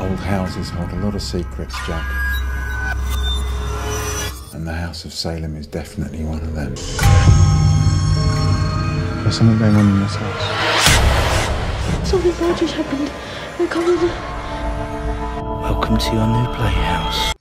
Old houses hold a lot of secrets, Jack. And the House of Salem is definitely one of them. There's something going on in this house. Something bad just happened. We're coming. Welcome to your new playhouse.